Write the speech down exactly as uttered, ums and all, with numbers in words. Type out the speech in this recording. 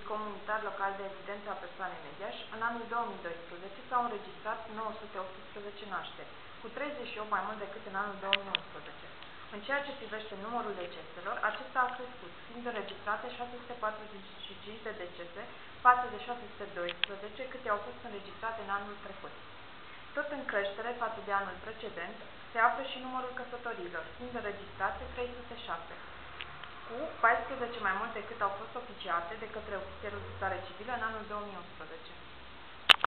Comunitar Local de Evidență a Persoanei Mediaș, în anul două mii doisprezece s-au înregistrat nouă sute optsprezece nașteri, cu treizeci și opt mai mult decât în anul două mii unsprezece. În ceea ce privește numărul deceselor, acesta a crescut, fiind înregistrate șase sute patruzeci și cinci de decese față de șase sute doisprezece câte au fost înregistrate în anul trecut. Tot în creștere față de anul precedent se află și numărul căsătoriilor, fiind înregistrate trei sute șase, cu paisprezece mai mult decât au fost oficiate de către ofițerul de stare civilă în anul două mii unsprezece.